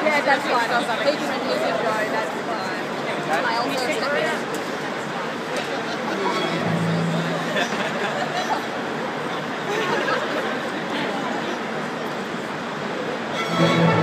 Yeah, that's fine. He can music go, that's fine. And I also step in.